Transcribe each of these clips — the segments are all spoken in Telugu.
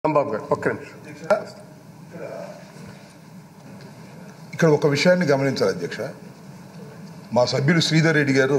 ఇక్కడ ఒక విషయాన్ని గమనించాలి అధ్యక్ష. మా సభ్యులు శ్రీధర్ రెడ్డి గారు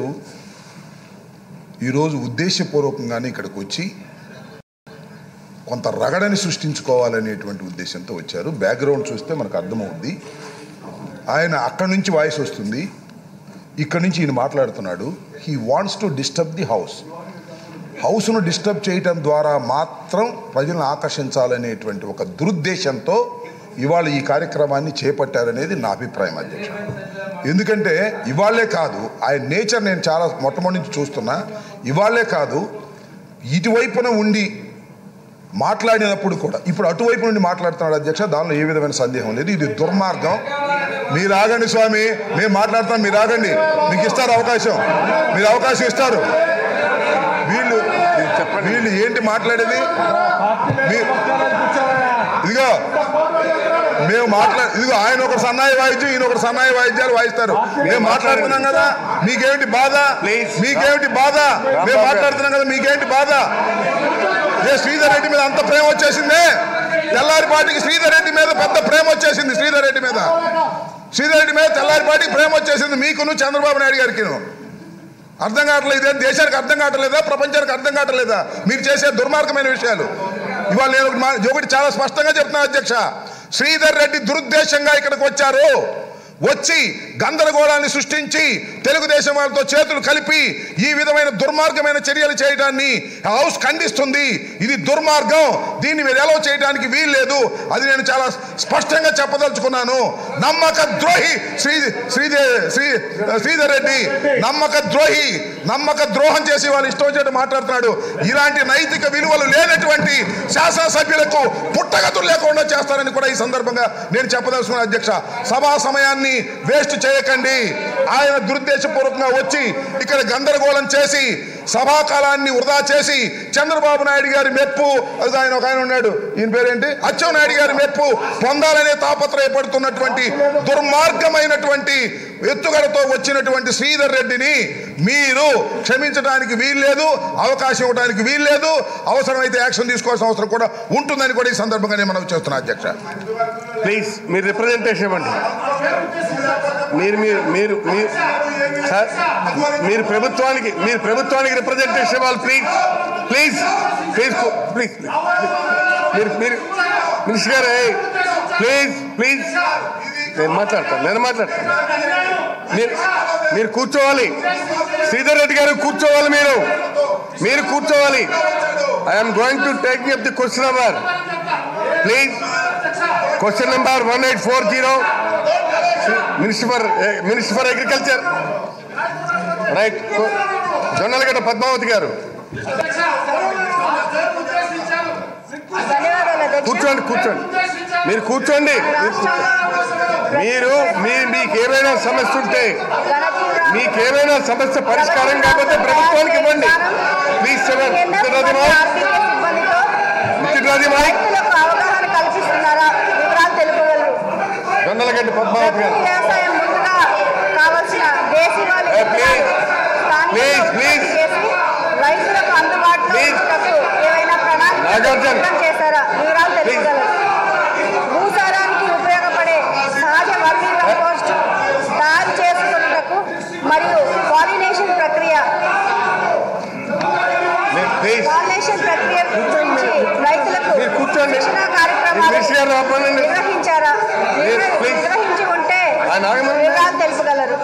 ఈరోజు ఉద్దేశపూర్వకంగానే ఇక్కడికి వచ్చి కొంత రగడని సృష్టించుకోవాలనేటువంటి ఉద్దేశంతో వచ్చారు. బ్యాక్గ్రౌండ్ చూస్తే మనకు అర్థమవుద్ది. ఆయన అక్కడి నుంచి వాయిస్ వస్తుంది, ఇక్కడి నుంచి ఈయన మాట్లాడుతున్నాడు. He wants to disturb the హౌస్ను డిస్టర్బ్ చేయటం ద్వారా మాత్రం ప్రజలను ఆకర్షించాలనేటువంటి ఒక దురుద్దేశంతో ఇవాళ ఈ కార్యక్రమాన్ని చేపట్టారనేది నా అభిప్రాయం అధ్యక్ష. ఎందుకంటే ఇవాళ్లే కాదు, ఆయన నేచర్ నేను చాలా మొట్టమొదటి నుంచి చూస్తున్నా. ఇవాళ్లే కాదు, ఇటువైపున ఉండి మాట్లాడినప్పుడు కూడా ఇప్పుడు అటువైపు నుండి మాట్లాడుతున్నాడు అధ్యక్ష. దానిలో ఏ విధమైన సందేహం లేదు. ఇది దుర్మార్గం. మీరు ఆగండి స్వామి, మేము మాట్లాడుతున్నాం, మీరు ఆగండి. మీకు ఇస్తారు అవకాశం, మీరు అవకాశం ఇస్తారు. వీళ్ళు ఏంటి మాట్లాడేది? ఇదిగో మేము ఇదిగో ఆయన ఒక సన్నాయి వాయిద్యం, ఈయన ఒక సన్నాయి వాయిద్యాలు వాయిస్తారు. మేము మాట్లాడుతున్నాం కదా, మీకేమిటి బాధ? మీకేమిటి బాధ? మేము మాట్లాడుతున్నాం కదా, మీకేంటి బాధ? శ్రీధర్ రెడ్డి మీద అంత ప్రేమ వచ్చేసిందే. తెల్లారిపాటికి శ్రీధర్ రెడ్డి మీద పెద్ద ప్రేమ వచ్చేసింది. శ్రీధర్ రెడ్డి మీద తెల్లారిపాటికి ప్రేమ వచ్చేసింది. మీకును చంద్రబాబు నాయుడు గారికి అర్థం కావట్లేదు. ఇదే దేశానికి అర్థం కావట్లేదా? ప్రపంచానికి అర్థం కావట్లేదా మీరు చేసే దుర్మార్గమైన విషయాలు? ఇవాళ నేను ఒకటి చాలా స్పష్టంగా చెప్తున్నా అధ్యక్ష. శ్రీధర్ రెడ్డి దురుద్దేశంగా ఇక్కడికి వచ్చి గందరగోళాన్ని సృష్టించి తెలుగుదేశం వాళ్ళతో చేతులు కలిపి ఈ విధమైన దుర్మార్గమైన చర్యలు చేయడాన్ని హౌస్ ఖండిస్తుంది. ఇది దుర్మార్గం. దీన్ని మీరు ఎలా చేయడానికి వీల్లేదు. అది నేను చాలా స్పష్టంగా చెప్పదలుచుకున్నాను. నమ్మక ద్రోహి శ్రీధర్ రెడ్డి నమ్మక ద్రోహం చేసి వాళ్ళు ఇష్టం వచ్చేట్టు మాట్లాడుతున్నాడు. ఇలాంటి నైతిక విలువలు లేనటువంటి శాసనసభ్యులకు పుట్టగతులు లేకుండా చేస్తారని కూడా ఈ సందర్భంగా నేను చెప్పదలుచుకున్నాను అధ్యక్ష. సభా సమయాన్ని వేస్ట్ చేయకండి. ఆయన దురుద్దేశపూర్వకంగా వచ్చి ఇక్కడ గందరగోళం చేసి సభాకాలాన్ని వృధా చేసి చంద్రబాబు నాయుడు గారి మెప్పు, అది ఆయన ఒక ఆయన ఉన్నాడు, ఈయన పేరేంటి, అచ్చెన్నాయుడు గారి మెప్పు పొందాలనే తాపత్రయపడుతున్నటువంటి దుర్మార్గమైనటువంటి ఎత్తుగడతో వచ్చినటువంటి శ్రీధర్ రెడ్డిని మీరు క్షమించడానికి వీల్లేదు, అవకాశం ఇవ్వడానికి వీల్లేదు. అవసరమైతే యాక్షన్ తీసుకోవాల్సిన అవసరం కూడా ఉంటుందని కూడా ఈ సందర్భంగా నేను మనవి చేస్తున్నా అధ్యక్ష. ప్లీజ్ మీరు రిప్రజెంటేషన్ ఇవ్వండి. మీరు ప్రభుత్వానికి రిప్రజెంటేషన్ ఇవ్వాలి. ప్లీజ్ మీరు మినిస్టర్ గారు ప్లీజ్ నేను మాట్లాడతాను. మీరు కూర్చోవాలి. శ్రీధర్ రెడ్డి గారు కూర్చోవాలి. మీరు కూర్చోవాలి. I'm going to take up the question number. Please question number 1840 minister for agriculture, right, Jonnalagadda Padmavathi గారు. కూర్చోండి. మీరు కూర్చోండి. మీకేమైనా సమస్య ఉంటే, మీకేమైనా సమస్య పరిష్కారం కాకపోతే ప్రభుత్వానికి ఇవ్వండి. ప్లీజ్ జొన్నలగడ్డ పద్మావతి గారు. భూసారానికి ఉపయోగపడే సహజ వర్మీ కంపోస్ట్ తయారు చేసుకున్నకు మరియు పాలినేషన్ ప్రక్రియ రైతులకు శిక్షణ కార్యక్రమాలు నిర్వహించి ఉంటే వివరాలు తెలుపగలరు.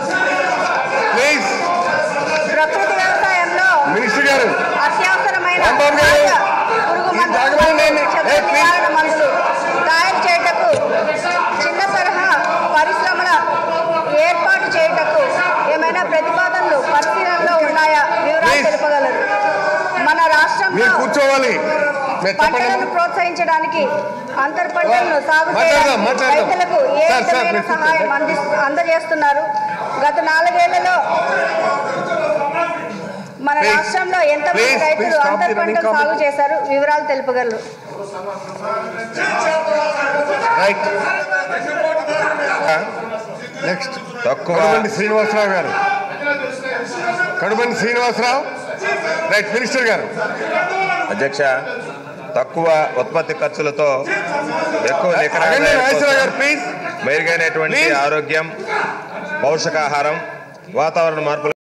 ప్రకృతి వ్యవసాయంలో అత్యవసరమైన పురుగు మందులు తయారు చేయటకు, చిన్న తరహా పరిశ్రమల ఏర్పాటు చేయటకు ఏమైనా ప్రతిపాదనలు పరిశీలనలో ఉన్నాయా? వివరాలు తెలుపగలరు. మన రాష్ట్రంలో పంటలను ప్రోత్సహించడానికి అంతర్ పంటలను సాగు చేయడానికి రైతులకు ఏ విధమైన సహాయం అందజేస్తున్నారు? గత 4 ఏళ్లలో మన రాష్ట్రంలో ఎంతమంది రైతులు అంతర్ పంటలు సాగు చేశారు? వివరాలు తెలుపగలరు. నెక్స్ట్ కడుబండి శ్రీనివాసరావు గారు. రైట్, మినిస్టర్ గారు. అధ్యక్ష, తక్కువ ఉత్పత్తి ఖర్చులతో ఎక్కువ మెరుగైనటువంటి ఆరోగ్యం, పౌష్టికాహారం, వాతావరణ మార్పులు